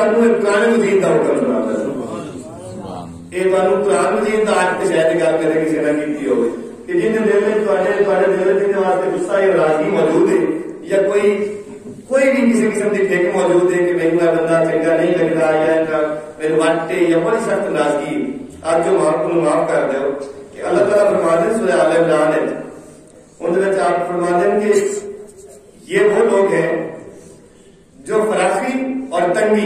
पुराने मजीद का हुक्म सुनाता है। ये कुरान मजीद का आज शायद गल करें किसी ने की हो कि जिन्हें दिल में जिन्हें वास्ते गुस्सा या नाराजगी मौजूद है या कोई भी किसी किस्म की ठेक मौजूद है कि मैं बंदा चंगा नहीं लगता या मेरे वाटे या बड़ी सख्त नाराजगी आप जो माफ कर दो कि अल्लाह ताला फरमाते हैं सूरह आल इमरान है उनमें आप फरमाते हैं कि ये वो लोग हैं जो फराखी और तंगी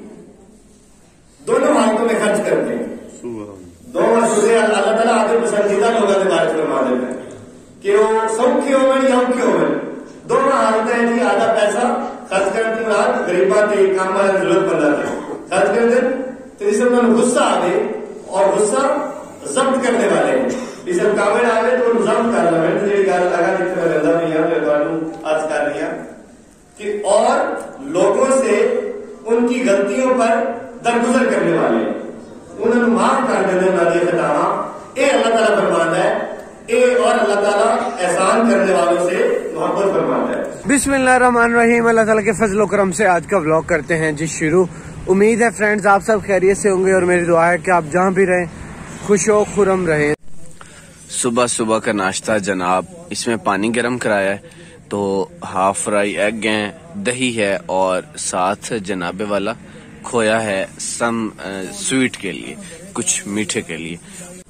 दोनों हालतों में खर्च करते हैं। दोनों अल्लाह ताला आपके पसंदीदा लोगों के बारे में फरमाते हैं कि वो सौखे होवे या औखे होवे दोनों हालत है जी। आधा पैसा खर्च करते बाद गरीबा के काम वाले जरूरतमंदा थे खर्च करते तो जिससे उन्होंने गुस्सा आवे और गुस्सा जब्त करने वाले हैं इसे काबिल आवे तो जब्त कर लो। मैंने जी गल लगा जितने मैं रहता भी हूं आज कर दिया कि और लोगों से उनकी गलतियों पर दरगुजर करने वाले हैं उन्होंने माफ कर देने वाली खतावा ये अल्लाह ताला फरमाता है ये और अल्लाह ताला एहसान करने वालों से मोहब्बत फरमाता है। बिस्मिल्लाहिर्रहमानिर्रहीम। अल्लाह ताला के फजल और करम से आज का व्लॉग करते हैं जी शुरू। उम्मीद है फ्रेंड्स आप सब खैरियत से होंगे और मेरी दुआ है कि आप जहाँ भी रहें खुशो खुरम रहें। सुबह सुबह का नाश्ता जनाब, इसमें पानी गर्म कराया है तो हाफ फ्राई एग है, दही है और साथ जनाबे वाला खोया है सम स्वीट के लिए, कुछ मीठे के लिए।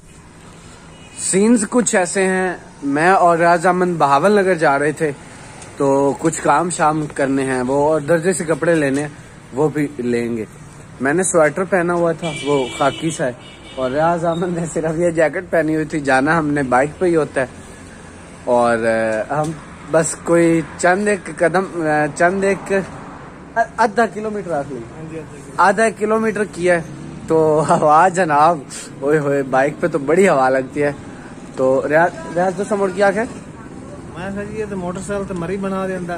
सीन्स कुछ ऐसे हैं, मैं और राज अहमद बहावल नगर जा रहे थे तो कुछ काम शाम करने हैं वो और दर्जे से कपड़े लेने हैं वो भी लेंगे। मैंने स्वेटर पहना हुआ था वो खाकी सा है और राज अहमद ने सिर्फ ये जैकेट पहनी हुई थी। जाना हमने बाइक पे ही होता है और हम बस कोई चंद एक आधा किलोमीटर आधा किलोमीटर किया है तो हवा जनाब ओए होए बाइक पे तो बड़ी हवा लगती है। तो रियाज तो समझ क्या है मैं सर ये तो मोटरसाइकिल तो मरी बना देता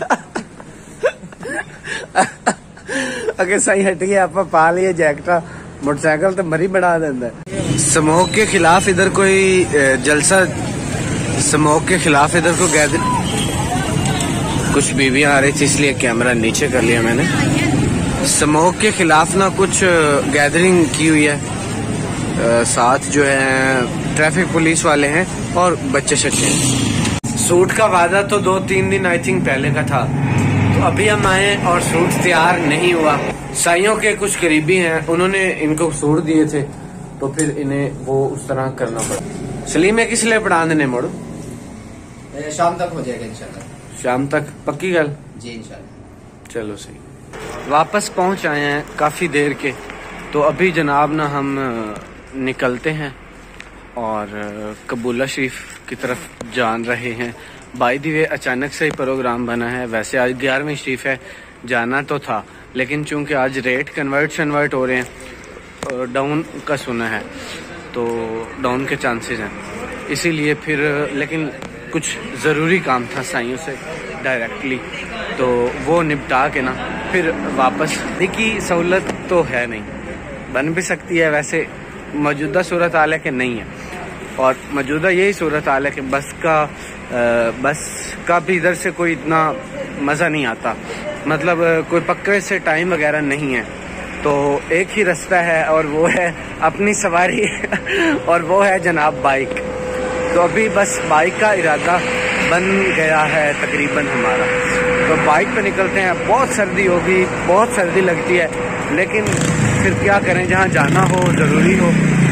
अगर सही हट गया आप पा लिए जैकेट मोटरसाइकिल तो मरी बना देता है। स्मोक के खिलाफ इधर कोई जलसा स्मोक के खिलाफ इधर को गैदर कुछ बीवियां आ रही थी इसलिए कैमरा नीचे कर लिया मैंने। स्मोक के खिलाफ ना कुछ गैदरिंग की हुई है, साथ जो है ट्रैफिक पुलिस वाले हैं और बच्चे शच्चे। सूट का वादा तो 2-3 दिन आई थिंक पहले का था तो अभी हम आए और सूट तैयार नहीं हुआ। साइयों के कुछ करीबी हैं उन्होंने इनको सूट दिए थे तो फिर इन्हें वो उस तरह करना पड़ा। सलीम किस लिए पढ़ा देने मोड़ो शाम तक हो जाएगा इंशाल्लाह। शाम तक पक्की गल जी इंशाल्लाह। चलो सही। वापस पहुंच आए हैं काफी देर के तो अभी जनाब ना हम निकलते हैं और कबूला शरीफ की तरफ जान रहे हैं। बाय द वे अचानक से ही प्रोग्राम बना है, वैसे आज 11वीं शरीफ है जाना तो था लेकिन चूंकि आज रेट कन्वर्ट हो रहे हैं डाउन का सुना है तो डाउन के चांसेस हैं इसीलिए फिर लेकिन कुछ ज़रूरी काम था साइयों से डायरेक्टली तो वो निपटा के ना फिर वापस की सहूलत तो है नहीं, बन भी सकती है वैसे मौजूदा सूरत हाल है कि नहीं है और मौजूदा यही सूरत हाल है कि बस का भी इधर से कोई इतना मज़ा नहीं आता, मतलब कोई पक्के से टाइम वगैरह नहीं है तो एक ही रास्ता है और वो है अपनी सवारी और वो है जनाब बाइक। तो अभी बस बाइक का इरादा बन गया है तकरीबन हमारा तो बाइक पे निकलते हैं। बहुत सर्दी होगी, बहुत सर्दी लगती है लेकिन फिर क्या करें, जहाँ जाना हो ज़रूरी हो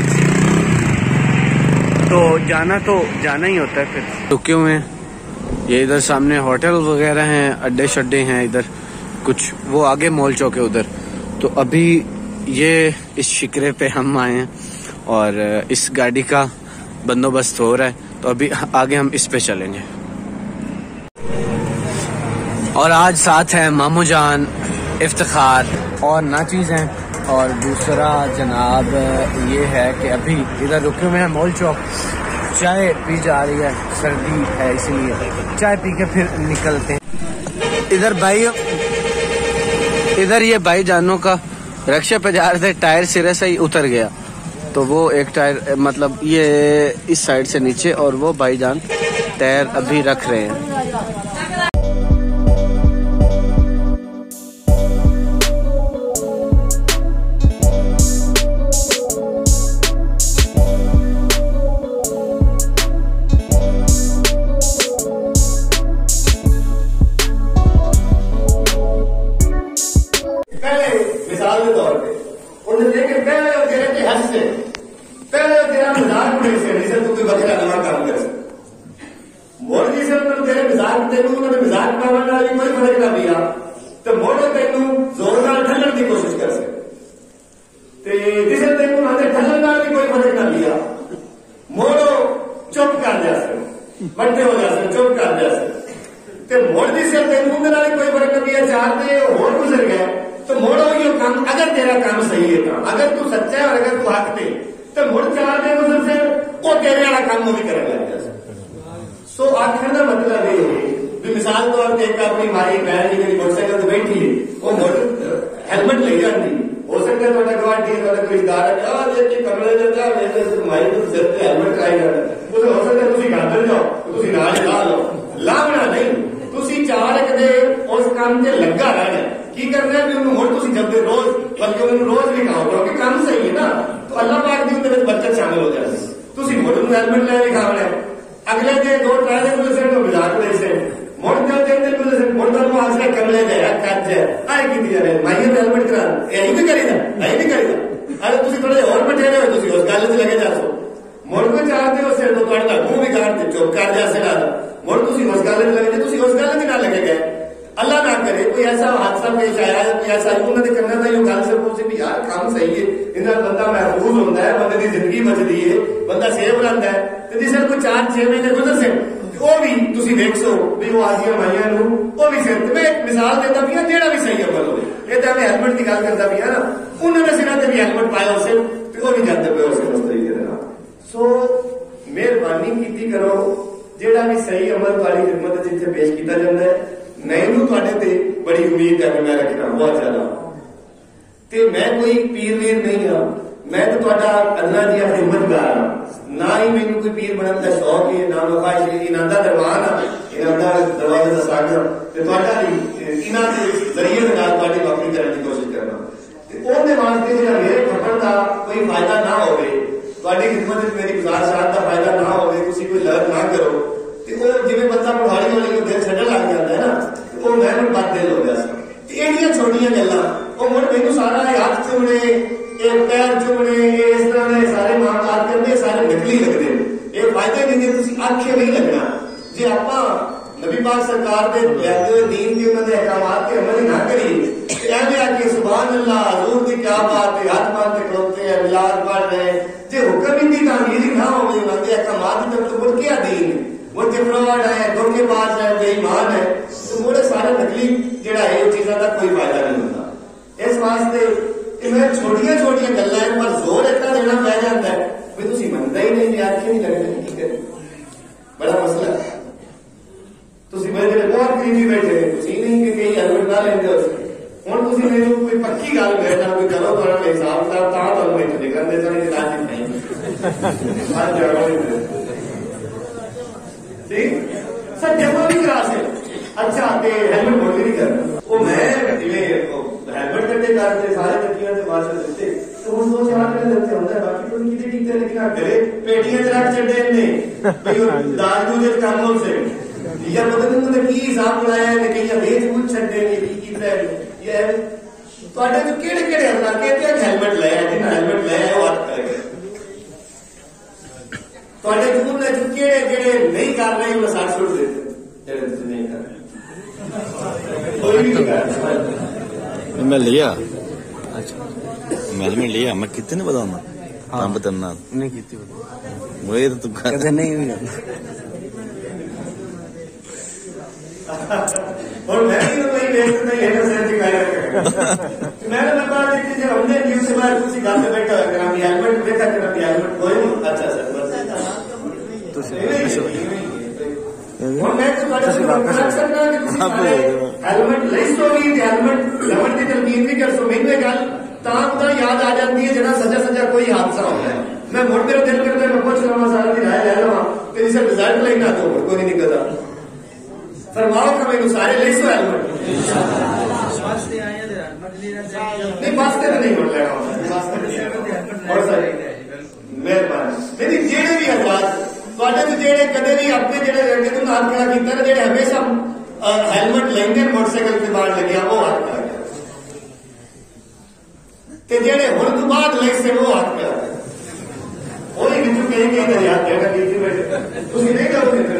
तो जाना ही होता है। फिर रुके हुए हैं ये इधर सामने होटल वगैरह हैं, अड्डे शड्डे हैं इधर कुछ, वो आगे मॉल चौक है उधर। तो अभी ये इस शिकरे पे हम आए हैं और इस गाड़ी का बंदोबस्त हो रहा है तो अभी आगे हम इस पे चलेंगे। और आज साथ है मामू जान, इफ्तिखार और नाचीज हैं और दूसरा जनाब ये है कि अभी इधर रुके हुए हैं मॉल चौक, चाय पी जा रही है, सर्दी है इसलिए चाय पी के फिर निकलते हैं। इधर ये भाई जानों का रक्षा पे जा रहे थे, टायर सिरे से ही उतर गया तो वो एक टायर मतलब ये इस साइड से नीचे और वो भाईजान टायर अभी रख रहे हैं। तेरा काम सही है था अगर तू सच्चा है और अगर तू हक पे तो मुड़ 4 दिन गुजर फिर वो तेरे वाला काम वो भी करने लग गया। सो आखिर का मतलब ये है भी मिसाल तौर पर एक अपनी मारी बहन जी मेरी मोटरसाइकिल से बैठी है वो हेलमेट ले जाती हो सकता है थोड़ा गवाही कोई इदारा कमरे जाता मारी तो सिर पे हेलमेट ट्राई करना हो सकता तुम घर जाओ तुम नाल ला लो लावना नहीं तुम 4 कदे उस काम से लगा रहना की करना है भी मुड़ तुम जब रोज बल्कि उन्होंने रोज भी खाओ क्योंकि काम सही है ना तो अल्लाह पाक की उन्हें बचत शामिल हो जाए तुम मुड़ हेलमेट ले खावना है अगले दिन 2-3 दिन गुजर तो मजाक ले से मुड़ 3 दिन गुजर मुड़ को हंसने कमले जाए कच आए की जा रहे माइया हेलमेट करा यही भी करीदा यही भी करीदा अरे तुम थोड़े और बठेरे हो तुम उस गल से लगे जा सो मुड़ को चाहते हो सिर तो थोड़ा मुंह भी काटते चुप कर जा से मुड़ तुम उस गल लगे तुम उस गल ना लगे गए अल्लाह ना करे कोई ऐसा हादसा पेश आया कोई ऐसा उन्होंने करना था गल से पूछे भी यार काम सही है इन्हें बंदा महफूज होता है बंदे की जिंदगी बचती है बंदा सेफ रहता है तो जिस कोई 4-6 महीने गुजर से वो भी तुम देख सो भी वो आजिया माइया वो भी सिर मैं एक मिसाल देता भी जेड़ा भी सही अमल हो ये तो मैं हेलमेट की गल करता भी है ना उन्होंने सिरा से भी हेलमेट पाया उसे तो वो भी जाते पे उस तरीके से सो मेहरबानी की करो जेड़ा भी सही अमल वाली खिदमत जिथे पेश किया जाता है मैनू थोड़े ते बड़ी उम्मीद है मैं रखना बहुत ज्यादा ते मैं कोई पीर वीर नहीं हाँ मैं तो अल्लाह की खिदमतगार हाँ ना ही मैनू कोई पीर बनने का शौक है ना मैं ख्वाहिश है इन्हां दा दरबार हाँ इन्हां दा दरवाजे का सागर ते तुहाडा इन्हां दे जरिए दे नाल तुहाडी नौकरी करने की कोशिश करना ते ओहदे वास्ते जेड़ा मेरे खबर का कोई फायदा ना होवे तुहाडी खिदमत में मेरी गुजारिश का फायदा ना होवे तुसीं कोई लर्न ना करो जिवें बंदा पढ़ाई वाली दिल छड्डण लग जाता है ना वो मैं बद दिल हो गया एडिया छोटिया गल्लां वो मुड़ मैनू सारा हाथ चुमने पैर चुमने इस तरह के सारे मामलात करने सारे नकली लगते ये फायदे नहीं तुसीं आखे नहीं लगना जे आपां नबी पाक सरकार के लैंदे हुए दीन के उन्होंने अहकामात के अमल ना करिए ऐसे आके सुभान अल्लाह हजूर की क्या बात है हाथ मार के खड़ोते हैं मिलाद पढ़ रहे जे हुक्म इनकी तामीर ना हो उन्होंने अहकामात की तरफ तो क्या दीन है वो फ्रॉड है धोखेबाज है बेईमान है तो वो सारे नकली जड़ा है चीजों का कोई फायदा नहीं होता इस वास्ते मैं छोटिया छोटिया गल्लां पर जोर इतना देना पै जाता है भी तुम मनता ही नहीं आखे नहीं लगने की करे बड़ा मसला तुम मेरे बहुत करीबी बैठे तुम नहीं कि कहीं हेलमेट ना लेंगे हूँ तुम मेरे कोई पक्की गल बैठना कोई करो थोड़ा हिसाब किताब तो मैं निकलते थोड़ी राजी नहीं सर जमा भी करा से अच्छा हेलमेट बोल नहीं कर वो मैं हेलमेट करते करते सारे तकिया से बात देते तो वो 2-4 दिन लगते होता है बाकी तो किसी ठीक है लेकिन घरे पेटियां च रख छड़े ने भाई दाज दूज काम हो से या पता नहीं उन्होंने की हिसाब बनाया है कि या बेच बूझ छड़े ने की ये ਤੁਹਾਡੇ ਤੋਂ ਕਿਹੜੇ ਕਿਹੜੇ ਇਲਾਕੇ ਤੇ ਹੈਲਮਟ ਲਾਇਆ ਜਿਹਨਾਂ ਹੈਲਮਟ ਲਾਇਆ ਉਹ ਹੱਥ ਕਰਕੇ ਤੁਹਾਡੇ ਸਕੂਲ ਦੇ ਕਿਹੜੇ ਜਿਹੜੇ ਨਹੀਂ ਕਰ ਰਹੇ ਉਹ ਸਾਥ ਛੋੜ ਦੇते ਜਿਹੜੇ ਤੁਸੀਂ नहीं कर रहे कोई भी नहीं कर मैं लिया अच्छा मैं लिया मैं कितने बताऊंगा हाँ बताना नहीं कितनी बताऊं वही तो तुम कदे नहीं हुई और मैं भी तो वही देख नहीं है ना सर दिखाया करेगा मैंने बता दी कि जब हमने न्यूज़ से बाहर किसी गांव में बैठा है ग्राम हेलमेट देखा कि मैं हेलमेट कोई नहीं अच्छा सर बस तो और मैं तो बड़ा करना कि किसी सारे हेलमेट लिस्ट होगी हेलमेट हेलमेट की तरमीम भी कर सो मैंने गल तां याद आ जाती है जना सजा सजा कोई हादसा होता है मैं मुड़ मेरा दिल करता है मैं पूछ लवा सारा दिन राय ले लवा तेरी से रिजल्ट लेना तो कोई नहीं निकलता फरमाओ का मैं सारे ले सो हेलमेट नहीं वास्ते में नहीं बोल रहा और सर मेहरबानी मेरी जेड़े भी हजरात ਤੁਹਾਡੇ ਤੋਂ ਜਿਹੜੇ ਕਦੇ ਵੀ ਆਪਣੇ ਜਿਹੜੇ ਰੰਗੇ ਤੋਂ ਨਾਲ ਖੜਾ ਕੀਤਾ ਨਾ ਜਿਹੜੇ ਹਮੇਸ਼ਾ ਹੈਲਮਟ ਲੈਂਦੇ ਮੋਟਰਸਾਈਕਲ ਤੇ ਬਾਹਰ ਲੱਗਿਆ ਉਹ ਹੱਥ ਕਰ ਤੇ ਜਿਹੜੇ ਹੁਣ ਤੋਂ ਬਾਅਦ ਲੈ ਸੇ ਉਹ ਹੱਥ ਕਰ ਉਹ ਹੀ ਵਿੱਚੋਂ ਕਹੇ ਕਿ ਯਾਰ ਜਿਹੜਾ ਕੀਤੀ ਬੈਠੇ ਤੁਸੀਂ ਨਹੀਂ ਕਰੋਗੇ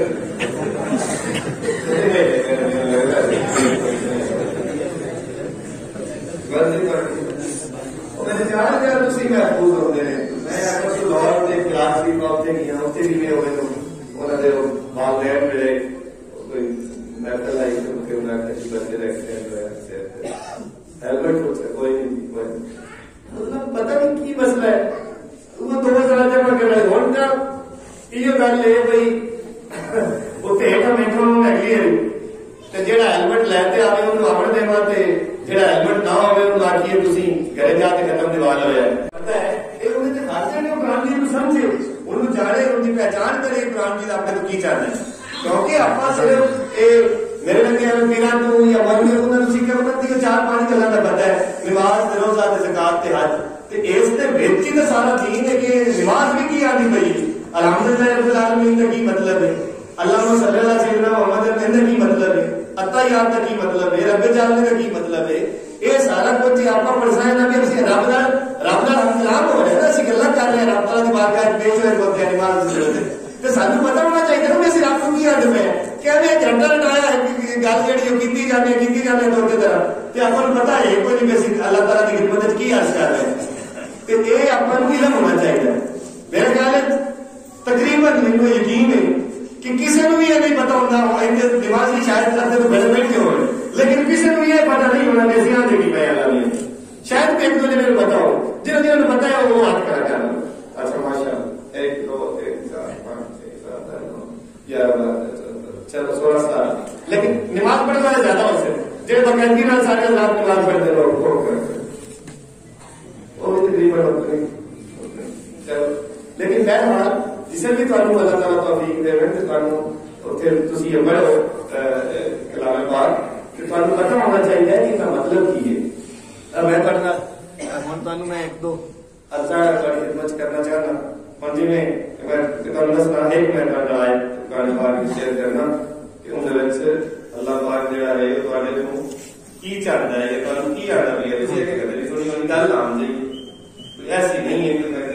ਉਹਨੇ ਚਾਰ ਦਿਨ ਤੁਸੀਂ ਮਹਿਫੂਜ਼ ਹੁੰਦੇ ਨੇ मैं आपको लाहौर के क्लास भी पहुंचे गया उससे भी मैं हो गए उन्होंने बाल लैंड मिले कोई मेटल आई तो उनके उन्होंने बंदे रखते हैं हेलमेट हो कोई नहीं پتہ نہیں کی مسئلہ ہے وہ دو سال جمع کرنا ہوں کا یہ گل ہے بھائی اتنے ایک میٹرو لگی ہے جہاں ہیلمٹ لے آئے انہوں آن دے جہاں ہیلمٹ نہ ہوئے انہوں آخیے تھی گھر جا کے ختم دیوال ہوا پتا ہے یہ انہیں ہاتھ نے قرآن جی کو سمجھے انہوں جانے ان کی پہچان کرے قرآن جی اپنے تو کی چاہتے ہیں کیونکہ آپ صرف میرے لگے پیران تو یا مولوی انہوں نے سیکھا ہوتا ہے 4-5 گلاں کا پتا ہے نماز روزہ زکات تے حج تے اس دے وچ ہی سارا دین ہے کہ نماز بھی کی آتی پئی الحمدللہ رب العالمین کا کی مطلب ہے اللہم صلی اللہ علیہ وسلم محمد کا کی مطلب ہے اتحیات کا کی مطلب ہے رب جلال کا کی مطلب ہے یہ سارا کچھ آپ پڑھنا ہے نا بھی اسی رب نال ہم کلام ہو رہے ہیں اسی گلاں کر رہے ہیں رب تعالی دی بارگاہ وچ پیش ہوئے ہوتے ہیں نماز کی ضرورت ہے تے سانوں پتہ ہونا چاہیے کہ اسی رب کو کی آدم ہے کہ ہمیں جھنڈا لٹایا ہے گل جہی کیتی جانے تو کی طرح تے آپ کو پتہ ہے کوئی نہیں کہ اللہ تعالی کی خدمت وچ کی عرض کر رہے ہیں تے یہ آپ کو علم ہونا چاہیے میرے خیال ہے تقریباً مجھے یقین ہے کہ کسی کو بھی یہ نہیں پتا ہوتا نماز کی شاید کرتے تو بڑے بیٹھ کے ہوئے لیکن کسی کو یہ پتا نہیں ہونا کہ یہاں دیکھی پہ اللہ نے شاید ایک دو جنہیں پتا ہو جنہیں پتا ہے وہ ہاتھ کرا کر اچھا ماشاء 1 2 3 4 5 6 7 8 9 11 چلو 16 17 لیکن نماز پڑھنے والے زیادہ ہو سے جو باقاعدگی نال سارے رات نماز پڑھتے لوگ وہ بھی تقریباً ہوتے ہیں چلو لیکن بہرحال جسے بھی تمہیں اللہ تعالیٰ توفیق دے تھی پڑھو کلام پاک کہ تمہیں پتہ ہونا چاہیے کہ اس کا مطلب کی ہے میں پڑھنا ہوں میں 1 2 عرصہ خدمت کرنا چاہنا ہوں جی میں دسنا ایک میں پڑھنا ہے کلام پاک شیئر کرنا کہ ان اللہ پاک جڑا ہے وہ کی چاہتا ہے تمہیں کی آتا بھی ہے تھوڑی تھوڑی گل آم جائیے ایسی نہیں ہے کہ میں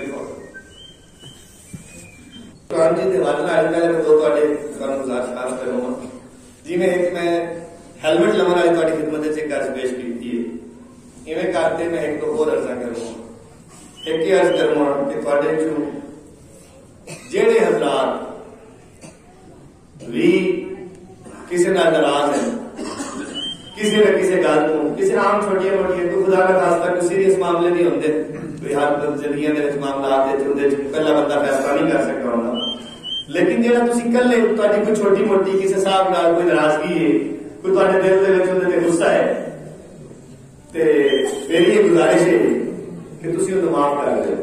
قرآن جی حوالے آج کل میں دو گزارش خاص کروں گا جی میں ایک میں ہیلمٹ لگن والی تاری خدمت ایک عرض پیش کی ہے اویں کرتے میں ایک دو اور عرضہ کروں گا ایک ہی عرض کروں گا کہ تھوڑے جہے حضرات بھی کسی نال ناراض ہیں کسی نہ کسی گل کو کسی عام چھوٹیاں موٹیاں کوئی خدا نہ خاصہ کوئی سیریس معاملے نہیں ہوتے کوئی ہر زندگی کے معاملات پہلا بندہ فیصلہ نہیں کر سکتا ہوتا لیکن جہاں تھی کلے تاری کوئی چھوٹی موٹی کسی صاحب نال کوئی ناراضگی ہے کوئی تھوڑے دل کے غصہ ہے تو میری یہ گزارش ہے کہ تھی انہوں معاف کر دو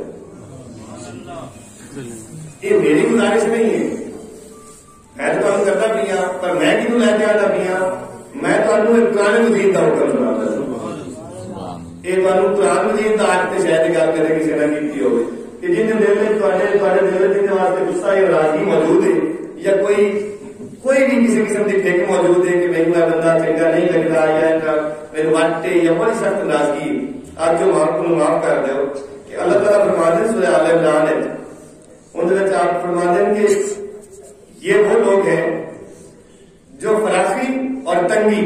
یہ میری گزارش نہیں ہے میں تو تمہیں کرتا پی ہوں پر میں کنوں لے کے آتا پی ہوں میں قرآن مجید کا حکم سنا یہ قرآن مجید کا آج سے شاید گل کرے کسی نے کی ہوگی کہ جن دل میں دل واسطے غصہ یا ناراضگی موجود ہے یا کوئی بھی کسی قسم کی فکر موجود ہے کہ میرے بندہ چنگا نہیں لگتا یا میرے وٹے یا بڑی سخت ناراضگی آپ جو معاف کر دو کہ اللہ تعالیٰ فرما دیں سورہ آل عمران ہے ان آپ فرما دیں کہ یہ وہ لوگ ہیں جو فراخی اور تنگی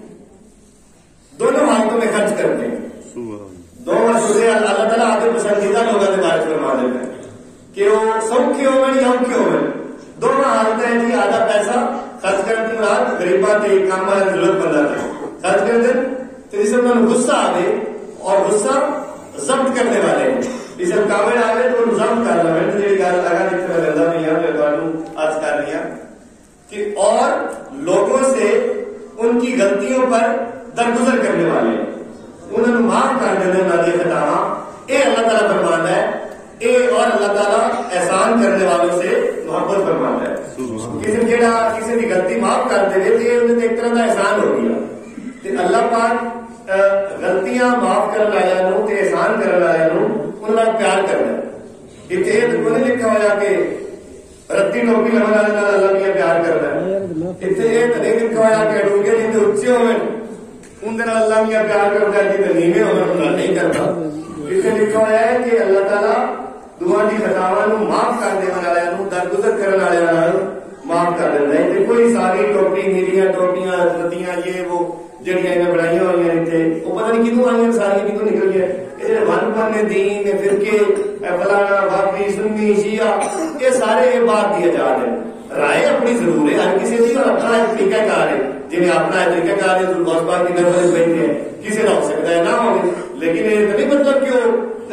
دونوں حالتوں میں خرچ کرتے ہیں دونوں سورے اللہ تعالیٰ آپ کے پسندیدہ لوگوں کے بارے میں فرما دیتے ہیں کہ وہ سوکھے ہوئے یا اوکھے ہوئے دونوں حالتیں جی آدھا پیسہ خرچ کرتے مراد غریباں تے کام والے ضرورت بندہ تے خرچ کرتے تو جس میں غصہ آئے اور غصہ ضبط کرنے والے ہیں جس میں کامل آئے تو وہ ضبط کر لیں تو یہ گل لگا جتنے میں لگا نہیں ہے تو عرض کر رہی ہیں کہ اور لوگوں سے ان کی غلطیوں پر درگزر کرنے والے ہیں انہوں نے معاف کر دینے والی خطاواں اے اللہ تعالیٰ فرماتا ہے اے اور اللہ تعالیٰ احسان کرنے والوں سے محبت فرماتا ہے کسی کی غلطی معاف کر دے تو یہ ایک طرح کا احسان ہو گیا اللہ پاک غلطیاں معاف کرنے والوں تے احسان کرنے والوں ان کا پیار کرنا اتنے تو نہیں لکھا ہوا کہ رتی ٹوپی لگنے والے اللہ بھی پیار کرنا ہے اتنے یہ نہیں لکھا ہوا کہ ڈونگے جن اچے ہوئے اندر اللہ بھی پیار کرتا ہے جن نیوے ہوئے نہیں کرتا اتنے لکھا ہوا ہے کہ اللہ تعالیٰ دعا کی خطاواں معاف کر دینے والوں درگزر کرنے والوں معاف کر دینا ہے کوئی ساری ٹوپی نیلیاں ٹوپیاں رتیاں یہ وہ جڑیاں انہیں بنائی ہوئی ہیں اتنے وہ پتہ نہیں کتوں آئی ہیں ساری کتوں نکل گیا یہ ون پن دین فرقے فلانا بابی سنی شیعہ یہ سارے یہ بات دی ایجاد ہے رائے اپنی ضرور ہے ہر کسی کی اپنا ایک طریقہ کار ہے جی اپنا طریقہ کار ہے بہت بات کی نظر بیٹھے ہیں کسی کا ہو سکتا ہے نہ ہو لیکن یہ نہیں مطلب کہ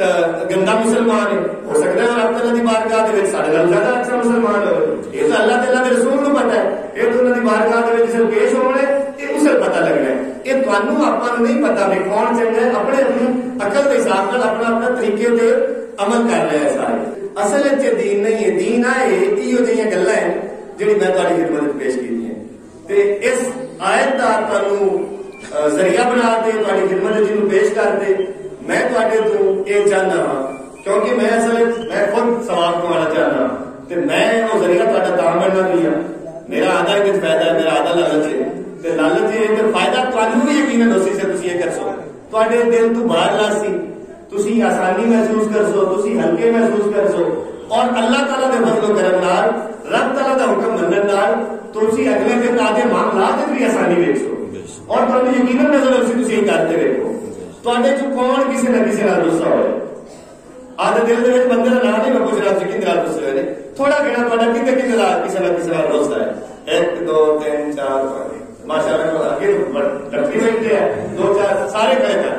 گندا مسلمان ہے ہو سکتا ہے رب تعالیٰ کی بارگاہ دے وچ ساڈے نال زیادہ اچھا مسلمان ہو. یہ تو اللہ تعالیٰ کے رسول کو پتا ہے. یہ تو انہوں کی بارگاہ دے وچ پیش ہونا ہے یہ اسے پتا لگنا ہے. یہ تمہیں آپ نہیں پتا بھی کون چنگا ہے. اپنے اپنی عقل کے حساب سے اپنا اپنا طریقے سے عمل کر رہے ہیں سارے. اصل دین نہیں ہے. دین ہے یہ جہاں گلا ہیں جہی میں تاری خدمت پیش کی ہیں. اس آیت کا تمہیں ذریعہ بنا دے تاری خدمت جنوب پیش کر دے. میں تے تو یہ چاہتا ہاں کیونکہ میں اصل میں خود سوال کمانا چاہتا ہوں تو میں وہ ذریعہ تا بننا بھی ہوں. میرا آدھا ایک فائدہ ہے میرا آدھا لالچ ہے. لالچ ہے فائدہ تمہیں بھی یقین دوسری سے تھی یہ کر سو تے دل تو باہر لا سی تھی آسانی محسوس کر سو تھی ہلکے محسوس کر سو. اور اللہ تعالیٰ کے فضل و کرم نال رب تعالیٰ کا حکم منن نال تھی اگلے دن آدھے معاملات بھی آسانی ویک سو اور تمہیں یقین نظر اسی تھی کرتے ویکو. تے کون کسی نہ کسی نال غصہ ہوئے آدھے دل کے بندے کا نام نہیں میں پوچھ رہا کہ کتنے رات غصے ہوئے تھوڑا گنا تا کتنے کسی نہ کسی نال روزہ ہے 1 2 3 4 5 ماشاء اللہ آگے لکڑی بیٹھتے ہیں 2 4 سارے کھڑے کر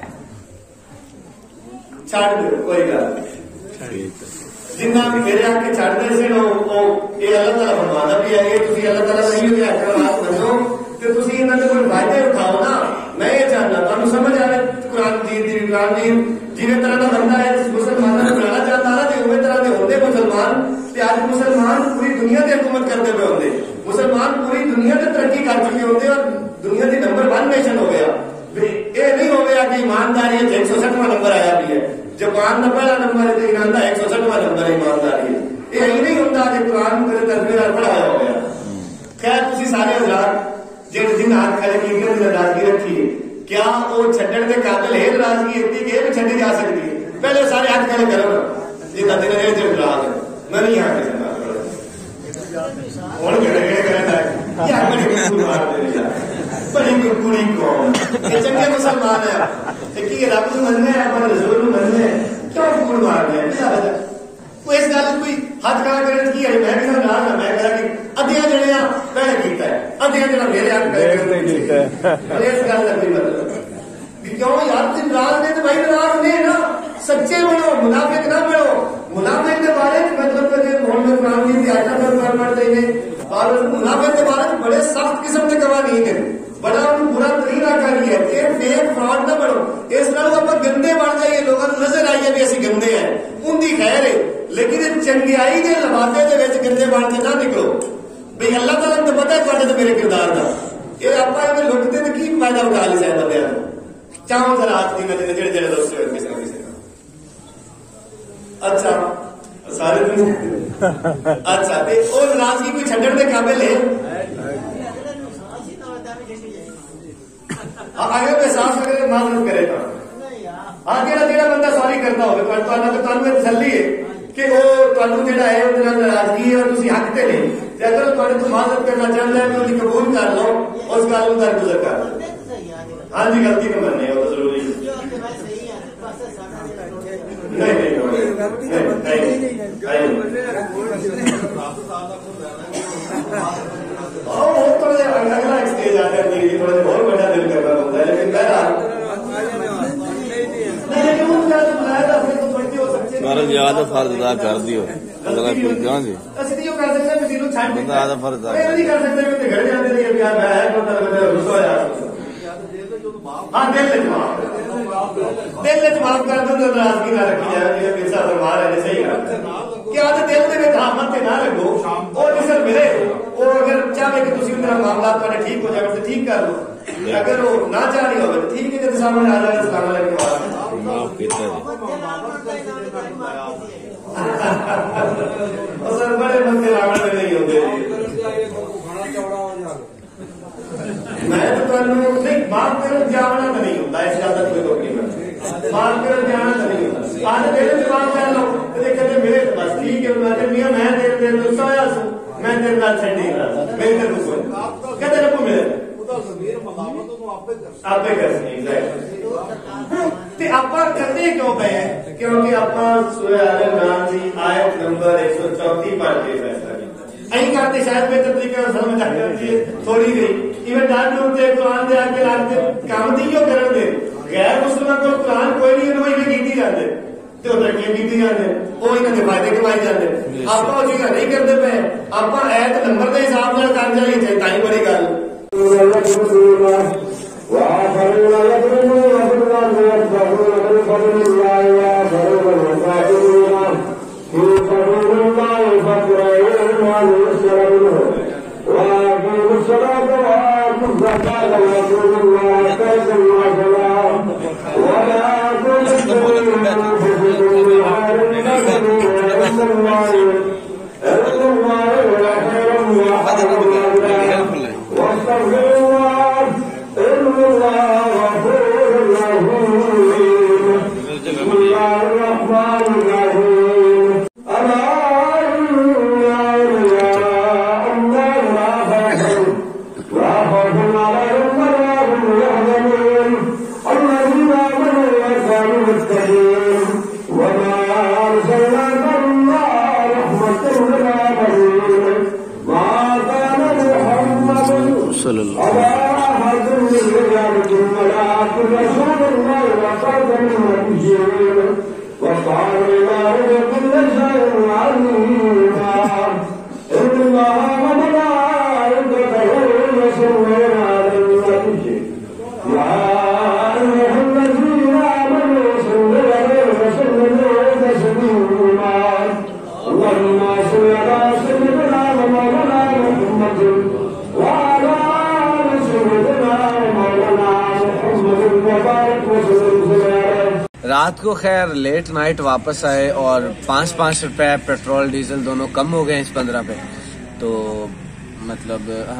چھاڑ دو کوئی گل جنہ بھی میرے آ کے چھڑ دے سے یہ اللہ تعالیٰ فرمانا بھی ہے یہ تھی اللہ تعالیٰ نہیں ہوئی احکامات منو تو تھی انہوں نے کوئی فائدے اٹھاؤ نا. میں یہ چاہتا تمہیں سمجھ آ رہے قرآن جی جی طرح کا بندہ ہے مسلمانوں کو بنانا چاہتا نا تو اسی طرح کے ہوتے مسلمان آج مسلمان پوری دنیا کی حکومت کرتے ہوئے ہوتے. مسلمان پوری دنیا سے ترقی کر چکے ہوتے اور دنیا کی نمبر 1 نیشن ہو گیا. یہ نہیں ہو گیا کہ ایمانداری 160واں نمبر آیا بھی ہے. جاپان 90واں نمبر ہے تو ایران کا 160واں نمبر ہے ایمانداری. یہ نہیں ہوتا کہ قرآن میرے ترجمے پڑھایا ہو گیا. خیر تھی سارے حضرات جن ہاتھ کھڑے کی ناراضگی رکھی کیا وہ چڈن کے قابل ہے ناراضگی اتنی کہ بھی چڈی جا سکتی ہے. پہلے سارے ہاتھ کھڑے کرو یہ دن اجلاس ہے میں نہیں آ رہا ہوں بڑی کڑی قوم یہ چنگے مسلمان ہے رب کو مننے اپنے رسول کو مننے کیوں کڑ مار دیا کوئی اس گل کوئی ہاتھ کھڑا کرنے کی ہے. میں کسی نہ میں کہا کہ ادھیاں جڑیاں میں کیتا ہے ادھیاں جڑا میرے ہاتھ کھڑے کیتا ہے اس گل کا کوئی مطلب کیوں یار تم ناراض نے تو بھائی ناراض نہیں نا. سچے بنو منافق نہ بنو. منافق کے بارے میں مطلب کہ محمد قرآن کی آیات پر پڑھتے ہیں اور منافق کے بارے میں بڑے سخت قسم کے قوانین ہیں. بڑا ان برا ترین آکاری ہے کہ فیک فراڈ نہ بنو. اس طرح آپ گندے بن جائیے لوگوں کو نظر آئیے بھی اسی گندے ہیں ان کی خیر ہے لیکن چنگیائی کے لبادے کے گندے بن کے نہ نکلو. بھائی اللہ تعالیٰ کو پتا ہے تو میرے کردار کا یہ آپ لٹتے تو کی فائدہ اٹھا لی شاید بندے چاہو ذرا ہاتھ نہیں میں جڑے جڑے دوست ہوئے کسی نہ کسی کا. اچھا سارے اچھا وہ ناراضگی کوئی چھڈن کے قابل ہے اگر احساس کرے معذرت کرے گا. ہاں جہاں بندہ سوری کرتا ہوگا تمہیں تسلی ہے کہ وہ تمہیں جہاں ہے وہ ناراضگی ہے اور تھی حق سے نہیں. اگر تمہیں تو معذرت کرنا چاہتا ہے تو قبول کر لو اس گل کو درگزر کر لو. ہاں جی غلطی نہ مننے وہ تو ضروری ہے. نہیں اگلا اسٹیج آتا ہے تھوڑا سا بہت بڑا دل کرنا ہوتا ہے لیکن بہرحال زیادہ فرض ادا کر دیو اگلا کوئی کہاں جی فرض ادا کر ہاں دل معاف کر دو ناراضگی نہ رکھی جائے پیسہ دربار ہے صحیح کیا دل کے ہمت نہ رکھو اور جسے ملے وہ اگر چاہے کہ تھی میرا معاملات ٹھیک ہو جائے تو ٹھیک کر لو. اگر وہ نہ چاہ رہی ہوگا تو ٹھیک ہے کہ سامنے آ جائے السلام علیکم بڑے بندے راوڑ میں نہیں ہوتے. میں تو نہیں معاف کر جانا تو نہیں ہوتا اس کا کوئی روک نہیں بنتا. معاف کر جانا تو نہیں ہوتا. آج میرے سے معاف کر لو کہتے میرے بس ٹھیک ہے میاں میں تیرے غصہ ہوا سو میں تیرے نال چھڈ نہیں رہا میرے تیرے غصہ کہتے رکھو میرے آپ کرتے کیوں پہ ہیں کیونکہ آپ سورہ آل عمران کی آیت نمبر 134 پڑھ کے فیصلہ کیا. کرتے شاید بہتر طریقے سے سمجھ آ جاتی ہے تھوڑی گئی ایون ڈانٹ ڈوٹتے قرآن دے آگے لاتے کام دے غیر مسلمان کو قرآن کوئی نہیں وہی کی جاتے تو ترقی کی جاتے وہ انہوں نے فائدے کمائی جاتے آپ وہ چیزیں نہیں کرتے پے آپ ایت نمبر کے حساب سے کام چاہیے چاہیے تھی بڑی گل رات کو خیر لیٹ نائٹ واپس آئے اور 5 روپے پیٹرول ڈیزل دونوں کم ہو گئے اس 15 پہ. تو مطلب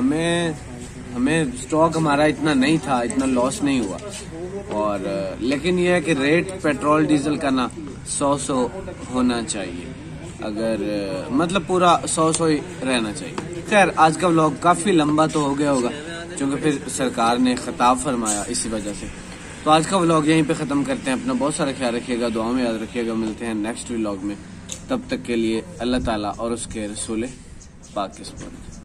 ہمیں سٹاک ہمارا اتنا نہیں تھا, اتنا لاس نہیں ہوا. اور لیکن یہ ہے کہ ریٹ پیٹرول ڈیزل کا نا 100 ہونا چاہیے, اگر مطلب پورا 100 ہی رہنا چاہیے. خیر آج کا ولاگ کافی لمبا تو ہو گیا ہوگا کیونکہ پھر سرکار نے خطاب فرمایا اسی وجہ سے. تو آج کا ولاگ یہیں پہ ختم کرتے ہیں. اپنا بہت سارا خیال رکھیے گا, دعاؤں میں یاد رکھیے گا. ملتے ہیں نیکسٹ ولاگ میں, تب تک کے لیے اللہ تعالیٰ اور اس کے رسول پاک کے سپرد.